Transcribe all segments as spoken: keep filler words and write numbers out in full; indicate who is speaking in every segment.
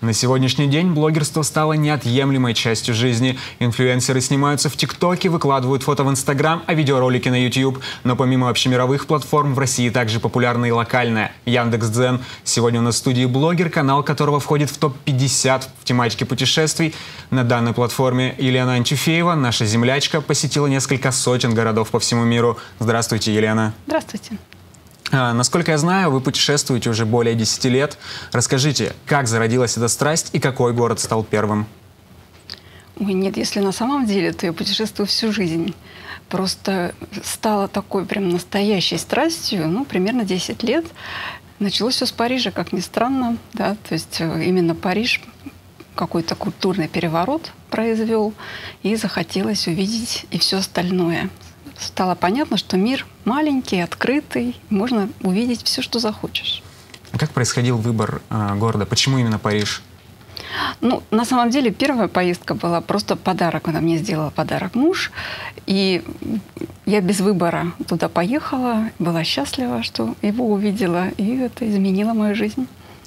Speaker 1: На сегодняшний день блогерство стало неотъемлемой частью жизни. Инфлюенсеры снимаются в ТикТоке, выкладывают фото в Инстаграм, а видеоролики на Ютуб. Но помимо общемировых платформ в России также популярна и локальная – Яндекс.Дзен. Сегодня у нас в студии блогер, канал которого входит в топ пятьдесят в тематике путешествий. На данной платформе Елена Антюфеева, наша землячка, посетила несколько сотен городов по всему миру. Здравствуйте, Елена.
Speaker 2: Здравствуйте.
Speaker 1: Насколько я знаю, вы путешествуете уже более десяти лет. Расскажите, как зародилась эта страсть и какой город стал первым?
Speaker 2: Ой, нет, если на самом деле, то я путешествую всю жизнь. Просто стало такой прям настоящей страстью, ну, примерно десять лет. Началось все с Парижа, как ни странно, да, то есть именно Париж какой-то культурный переворот произвел, и захотелось увидеть и все остальное. Стало понятно, что мир маленький, открытый, можно увидеть все, что захочешь.
Speaker 1: Как происходил выбор э, города? Почему именно Париж?
Speaker 2: Ну, на самом деле, первая поездка была просто подарок. Она мне сделала подарок муж. И я без выбора туда поехала, была счастлива, что его увидела, и это изменило мою жизнь.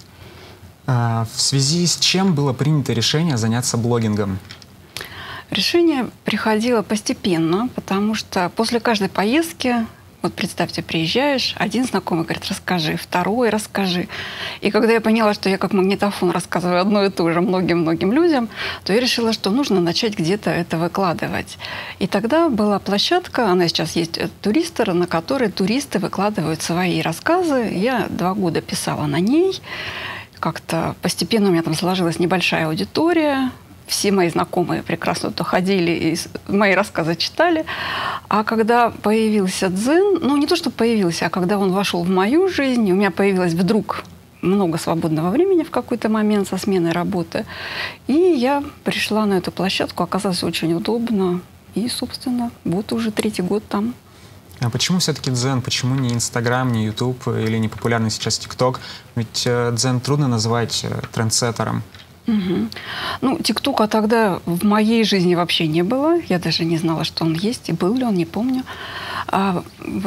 Speaker 1: А в связи с чем было принято решение заняться блогингом?
Speaker 2: Решение приходило постепенно, потому что после каждой поездки, вот представьте, приезжаешь, один знакомый говорит: расскажи, второй расскажи. И когда я поняла, что я как магнитофон рассказываю одно и то же многим-многим людям, то я решила, что нужно начать где-то это выкладывать. И тогда была площадка, она сейчас есть, Туристер, на которой туристы выкладывают свои рассказы. Я два года писала на ней. Как-то постепенно у меня там сложилась небольшая аудитория. Все мои знакомые прекрасно туда ходили и мои рассказы читали. А когда появился Дзен, ну не то, что появился, а когда он вошел в мою жизнь, у меня появилось вдруг много свободного времени в какой-то момент со сменой работы. И я пришла на эту площадку, оказалось очень удобно. И, собственно, вот уже третий год там.
Speaker 1: А почему все-таки Дзен? Почему не Инстаграм, не Ютуб или не популярный сейчас ТикТок? Ведь Дзен трудно назвать трендсеттером.
Speaker 2: Угу. Ну, ТикТока тогда в моей жизни вообще не было. Я даже не знала, что он есть, и был ли он, не помню. А,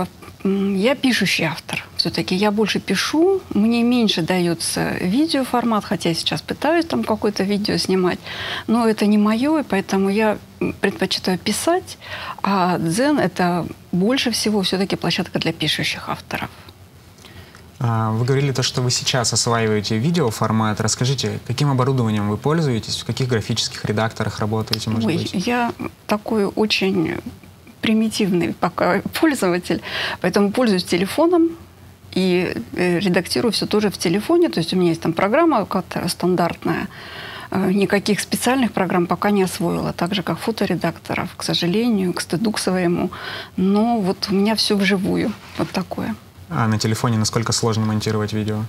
Speaker 2: я пишущий автор. Все-таки я больше пишу, мне меньше дается видеоформат, хотя я сейчас пытаюсь там какое-то видео снимать, но это не мое, и поэтому я предпочитаю писать, а Дзен — это больше всего все-таки площадка для пишущих авторов.
Speaker 1: Вы говорили то, что вы сейчас осваиваете видеоформат. Расскажите, каким оборудованием вы пользуетесь, в каких графических редакторах работаете, может
Speaker 2: Ой,
Speaker 1: быть?
Speaker 2: Я такой очень примитивный пока пользователь, поэтому пользуюсь телефоном и редактирую все тоже в телефоне. То есть у меня есть там программа какая-то стандартная. Никаких специальных программ пока не освоила, так же, как фоторедакторов, к сожалению, к стыду к своему. Но вот у меня все вживую, вот такое.
Speaker 1: А на телефоне насколько сложно монтировать видео?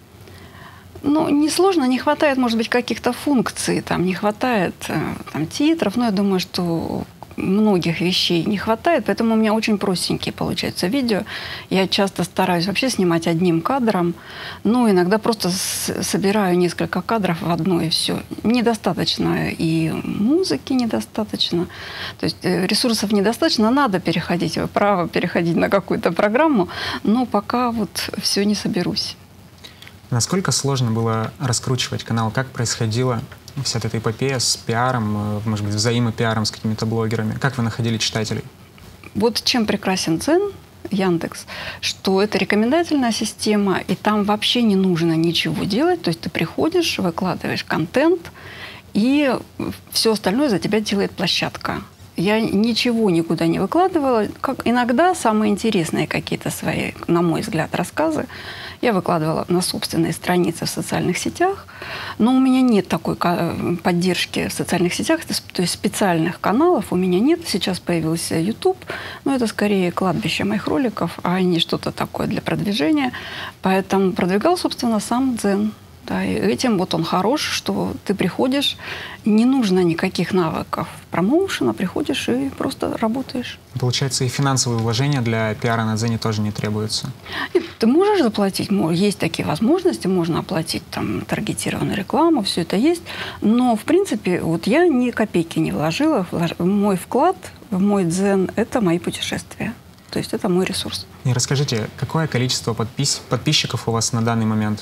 Speaker 2: Ну, не сложно, не хватает, может быть, каких-то функций, там не хватает там, титров, но я думаю, что многих вещей не хватает, поэтому у меня очень простенькие получаются видео. Я часто стараюсь вообще снимать одним кадром, но иногда просто собираю несколько кадров в одно, и все. Недостаточно и музыки недостаточно, то есть ресурсов недостаточно, надо переходить, право переходить на какую-то программу, но пока вот все не соберусь.
Speaker 1: Насколько сложно было раскручивать канал? Как происходила вся эта эпопея с пиаром, может быть, взаимопиаром с какими-то блогерами? Как вы находили читателей?
Speaker 2: Вот чем прекрасен Дзен, Яндекс, что это рекомендательная система, и там вообще не нужно ничего делать. То есть ты приходишь, выкладываешь контент, и все остальное за тебя делает площадка. Я ничего никуда не выкладывала. Как иногда самые интересные какие-то свои, на мой взгляд, рассказы я выкладывала на собственные страницы в социальных сетях. Но у меня нет такой поддержки в социальных сетях, то есть специальных каналов у меня нет. Сейчас появился YouTube, но это скорее кладбище моих роликов, а не что-то такое для продвижения. Поэтому продвигал, собственно, сам Дзен. Да, и этим вот он хорош, что ты приходишь, не нужно никаких навыков промоушена, приходишь и просто работаешь.
Speaker 1: Получается, и финансовые вложения для пиара на Дзене тоже не требуются?
Speaker 2: И ты можешь заплатить, есть такие возможности, можно оплатить там таргетированную рекламу, все это есть, но в принципе вот я ни копейки не вложила, мой вклад в мой Дзен — это мои путешествия. То есть это мой ресурс.
Speaker 1: И расскажите, какое количество подпис... подписчиков у вас на данный момент?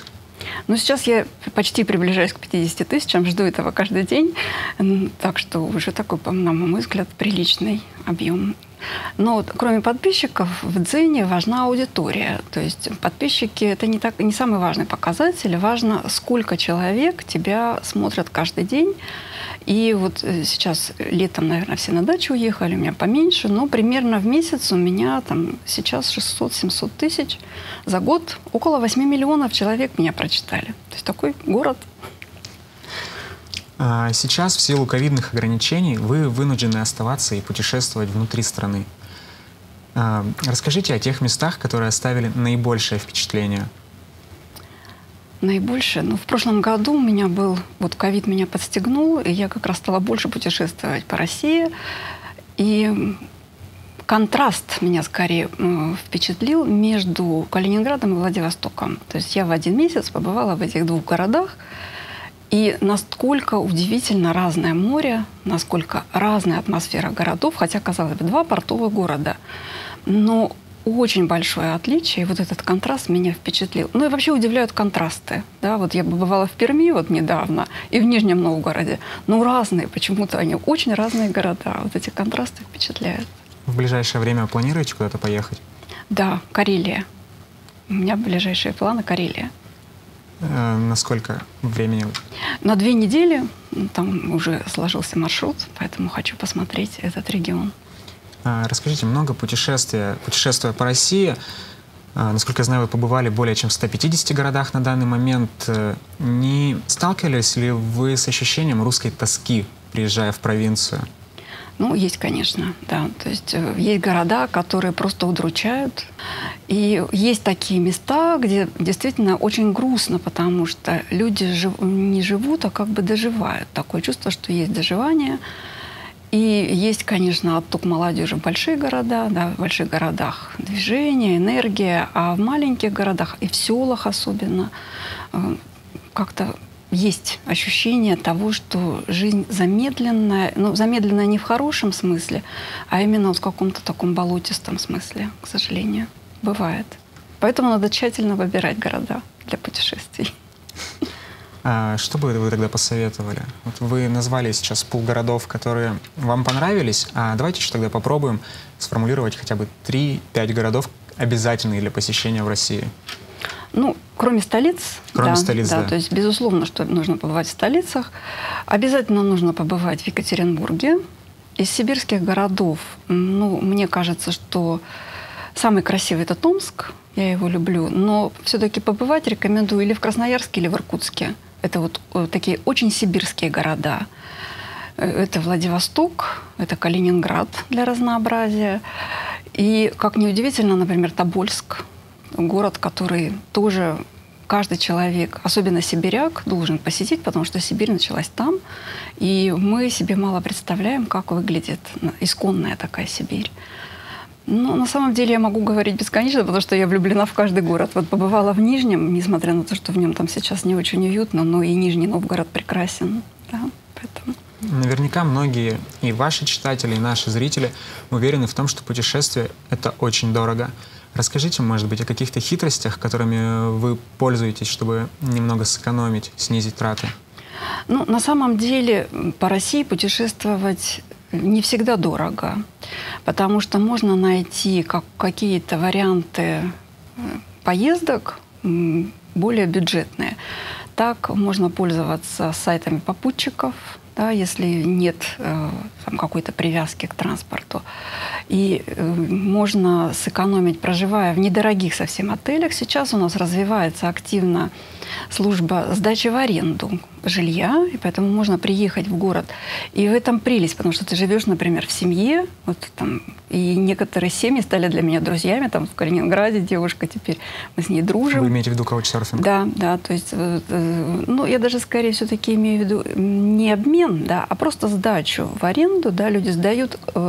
Speaker 2: Ну, сейчас я почти приближаюсь к пятидесяти тысячам, жду этого каждый день. Так что уже такой, на мой взгляд, приличный объем. Но вот, кроме подписчиков, в Дзене важна аудитория. То есть подписчики — это не, так, не самый важный показатель. Важно, сколько человек тебя смотрят каждый день. И вот сейчас летом, наверное, все на дачу уехали, у меня поменьше, но примерно в месяц у меня там сейчас шестьсот-семьсот тысяч. За год около восьми миллионов человек меня прочитали. То есть такой город.
Speaker 1: Сейчас в силу ковидных ограничений вы вынуждены оставаться и путешествовать внутри страны. Расскажите о тех местах, которые оставили наибольшее впечатление.
Speaker 2: Наибольшее? Ну, в прошлом году у меня был, вот ковид меня подстегнул, и я как раз стала больше путешествовать по России. И контраст меня скорее впечатлил между Калининградом и Владивостоком. То есть я в один месяц побывала в этих двух городах. И насколько удивительно разное море, насколько разная атмосфера городов, хотя, казалось бы, два портовых города. Но очень большое отличие, и вот этот контраст меня впечатлил. Ну и вообще удивляют контрасты. Да? Вот я побывала в Перми вот недавно и в Нижнем Новгороде. Ну разные, почему-то они очень разные города. Вот эти контрасты впечатляют.
Speaker 1: В ближайшее время планируете куда-то поехать?
Speaker 2: Да, Карелия. У меня ближайшие планы — Карелия.
Speaker 1: Э, на сколько времени?
Speaker 2: На две недели. Там уже сложился маршрут, поэтому хочу посмотреть этот регион.
Speaker 1: Э, расскажите, много путешествия, путешествуя по России. Э, насколько я знаю, вы побывали более чем в ста пятидесяти городах на данный момент. Э, не сталкивались ли вы с ощущением русской тоски, приезжая в провинцию?
Speaker 2: Ну, есть, конечно, да. То есть э, есть города, которые просто удручают. И есть такие места, где действительно очень грустно, потому что люди жив... не живут, а как бы доживают. Такое чувство, что есть доживание. И есть, конечно, отток молодежи в большие города, да, в больших городах движение, энергия, а в маленьких городах и в селах особенно э, как-то есть ощущение того, что жизнь замедленная, ну, замедленная не в хорошем смысле, а именно вот в каком-то таком болотистом смысле, к сожалению, бывает. Поэтому надо тщательно выбирать города для путешествий.
Speaker 1: А что бы вы тогда посоветовали? Вот вы назвали сейчас пул городов, которые вам понравились, а давайте еще тогда попробуем сформулировать хотя бы три-пять городов, обязательные для посещения в России.
Speaker 2: Ну, кроме столиц,
Speaker 1: кроме
Speaker 2: да,
Speaker 1: столиц,
Speaker 2: да,
Speaker 1: да.
Speaker 2: То есть, безусловно, что нужно побывать в столицах. Обязательно нужно побывать в Екатеринбурге. Из сибирских городов, ну, мне кажется, что самый красивый — это Томск. Я его люблю. Но все-таки побывать рекомендую или в Красноярске, или в Иркутске. Это вот такие очень сибирские города. Это Владивосток, это Калининград для разнообразия. И, как ни удивительно, например, Тобольск. Город, который тоже каждый человек, особенно сибиряк, должен посетить, потому что Сибирь началась там. И мы себе мало представляем, как выглядит исконная такая Сибирь. Но на самом деле я могу говорить бесконечно, потому что я влюблена в каждый город. Вот побывала в Нижнем, несмотря на то, что в нем там сейчас не очень уютно, но и Нижний Новгород прекрасен. Да, поэтому...
Speaker 1: Наверняка многие и ваши читатели, и наши зрители уверены в том, что путешествие — это очень дорого. Расскажите, может быть, о каких-то хитростях, которыми вы пользуетесь, чтобы немного сэкономить, снизить траты?
Speaker 2: Ну, на самом деле по России путешествовать не всегда дорого, потому что можно найти как, какие-то варианты поездок более бюджетные. Так можно пользоваться сайтами попутчиков, да, если нет э, какой-то привязки к транспорту. И э, можно сэкономить, проживая в недорогих совсем отелях. Сейчас у нас развивается активно служба сдачи в аренду жилья, и поэтому можно приехать в город. И в этом прелесть, потому что ты живешь, например, в семье, вот там, и некоторые семьи стали для меня друзьями, там в Калининграде девушка теперь, мы с ней дружим.
Speaker 1: Вы имеете в виду каучсерфинг?
Speaker 2: Да, да, то есть, ну, я даже скорее все-таки имею в виду не обмен, да, а просто сдачу в аренду, да, люди сдают э,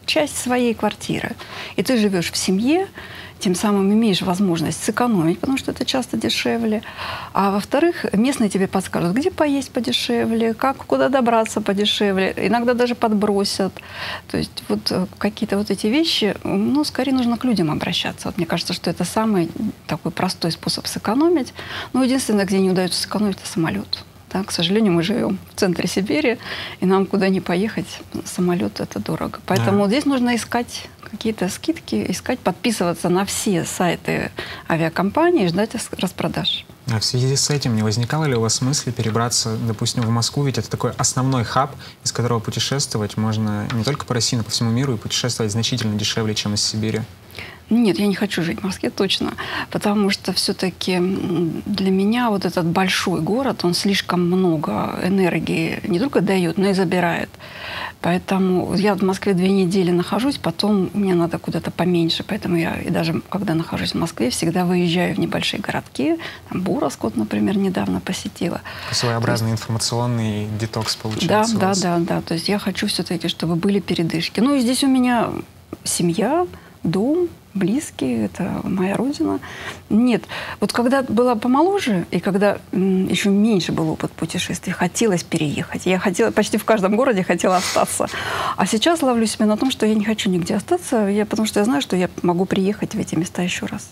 Speaker 2: часть своей квартиры. И ты живешь в семье, тем самым имеешь возможность сэкономить, потому что это часто дешевле. А во-вторых, местные тебе подскажут, где поесть подешевле, как, куда добраться подешевле. Иногда даже подбросят. То есть вот какие-то вот эти вещи, ну, скорее нужно к людям обращаться. Вот мне кажется, что это самый такой простой способ сэкономить. Но единственное, где не удается сэкономить, это самолет. Да, к сожалению, мы живем в центре Сибири, и нам куда ни поехать, самолет — это дорого. Поэтому вот здесь нужно искать какие-то скидки, искать, подписываться на все сайты авиакомпании и ждать распродаж.
Speaker 1: А в связи с этим не возникало ли у вас мысли перебраться, допустим, в Москву? Ведь это такой основной хаб, из которого путешествовать можно не только по России, но по всему миру, и путешествовать значительно дешевле, чем из Сибири.
Speaker 2: Нет, я не хочу жить в Москве точно, потому что все-таки для меня вот этот большой город, он слишком много энергии не только дает, но и забирает. Поэтому я в Москве две недели нахожусь, потом мне надо куда-то поменьше. Поэтому я и даже когда нахожусь в Москве, всегда выезжаю в небольшие городки. Там Буровск, например, недавно посетила.
Speaker 1: Своеобразный есть, информационный детокс получается.
Speaker 2: Да, да, да, да. То есть я хочу все-таки, чтобы были передышки. Ну и здесь у меня семья, дом, близкие, это моя родина. Нет, вот когда была помоложе, и когда м, еще меньше был опыт путешествий, хотелось переехать. Я хотела, почти в каждом городе хотела остаться. А сейчас ловлю себя на том, что я не хочу нигде остаться, я, потому что я знаю, что я могу приехать в эти места еще раз.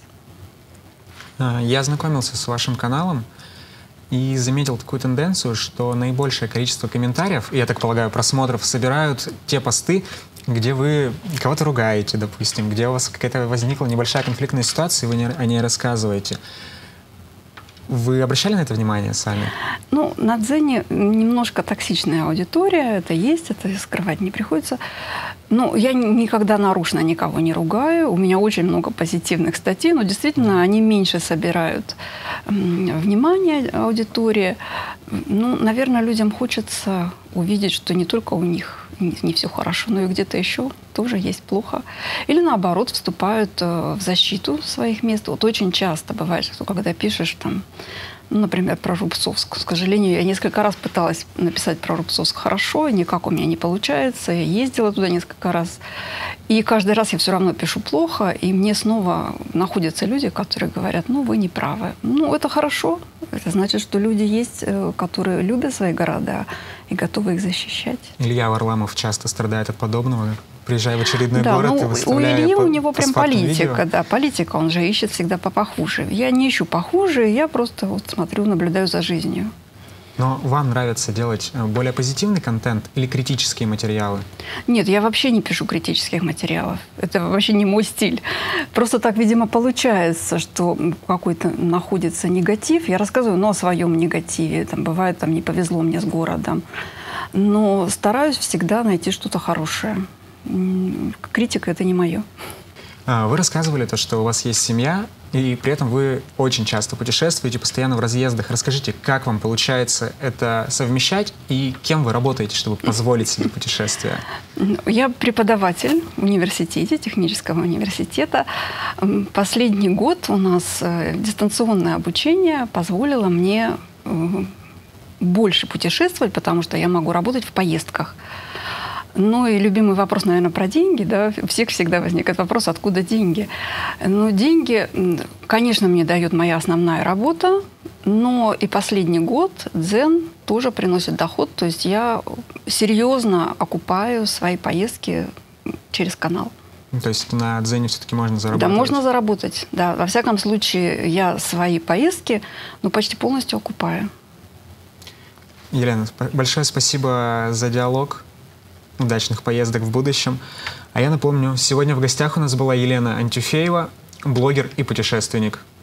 Speaker 1: Я ознакомился с вашим каналом и заметил такую тенденцию, что наибольшее количество комментариев, я так полагаю, просмотров, собирают те посты, где вы кого-то ругаете, допустим, где у вас какая-то возникла небольшая конфликтная ситуация, и вы не, о ней рассказываете. Вы обращали на это внимание сами?
Speaker 2: Ну, на Дзене немножко токсичная аудитория, это есть, это скрывать не приходится. Но я никогда нарочно никого не ругаю, у меня очень много позитивных статей, но действительно они меньше собирают внимание аудитории. Ну, наверное, людям хочется увидеть, что не только у них не, не все хорошо, но и где-то еще тоже есть плохо. Или наоборот, вступают в защиту своих мест. Вот очень часто бывает, что когда пишешь там, ну, например, про Рубцовск. К сожалению, я несколько раз пыталась написать про Рубцовск хорошо, никак у меня не получается. Я ездила туда несколько раз. И каждый раз я все равно пишу плохо, и мне снова находятся люди, которые говорят, ну, вы не правы. Ну, это хорошо. Это значит, что люди есть, которые любят свои города и готовы их защищать.
Speaker 1: Илья Варламов часто страдает от подобного. Приезжая в очередной
Speaker 2: да,
Speaker 1: город
Speaker 2: ну,
Speaker 1: и выставляя
Speaker 2: у Ильи
Speaker 1: по,
Speaker 2: у него прям политика,
Speaker 1: видео.
Speaker 2: да, политика, он же ищет всегда по похуже. Я не ищу похуже, я просто вот смотрю, наблюдаю за жизнью.
Speaker 1: Но вам нравится делать более позитивный контент или критические материалы?
Speaker 2: Нет, я вообще не пишу критических материалов. Это вообще не мой стиль. Просто так, видимо, получается, что какой-то находится негатив. Я рассказываю, ну, о своем негативе. Там, бывает, там, не повезло мне с городом. Но стараюсь всегда найти что-то хорошее. Критика — это не мое.
Speaker 1: Вы рассказывали то, что у вас есть семья, и при этом вы очень часто путешествуете, постоянно в разъездах. Расскажите, как вам получается это совмещать и кем вы работаете, чтобы позволить себе путешествия?
Speaker 2: Я преподаватель в университете, технического университета. Последний год у нас дистанционное обучение позволило мне больше путешествовать, потому что я могу работать в поездках. Ну и любимый вопрос, наверное, про деньги. Да? У всех всегда возникает вопрос, откуда деньги. Ну, деньги, конечно, мне дает моя основная работа, но и последний год Дзен тоже приносит доход. То есть я серьезно окупаю свои поездки через канал.
Speaker 1: То есть на Дзене все-таки можно заработать?
Speaker 2: Да, можно заработать. Да. Во всяком случае, я свои поездки ну, почти полностью окупаю.
Speaker 1: Елена, большое спасибо за диалог. Удачных поездок в будущем. А я напомню, сегодня в гостях у нас была Елена Антюфеева, блогер и путешественник.